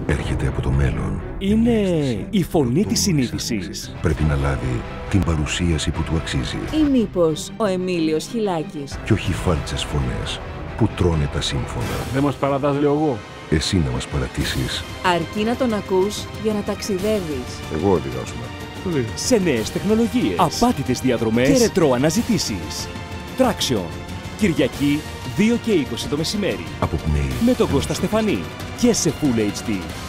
έρχεται από το μέλλον. Είναι η φωνή της συνείδησης. Πρέπει να λάβει την παρουσίαση που του αξίζει. Ή μήπως ο Εμίλιος Χιλάκης. Κι όχι φάλτσες φωνές που τρώνε τα σύμφωνα. Δεν μας παρατάς, λέω εγώ. Εσύ να μας παρατήσεις. Αρκεί να τον ακούς για να ταξιδεύεις. Εγώ οδηγάσουμε. Σε νέες τεχνολογίες, απάτητες διαδρομές και ρετρό αναζητήσεις. Traction. Κυριακή 2 και 20 το μεσημέρι. Αποπνέει. Με τον Κώστα Στεφανή. Και σε Full HD.